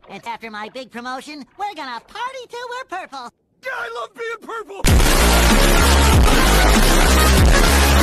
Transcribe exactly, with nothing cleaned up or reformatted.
And after my big promotion, we're gonna party till we're purple. I love being purple!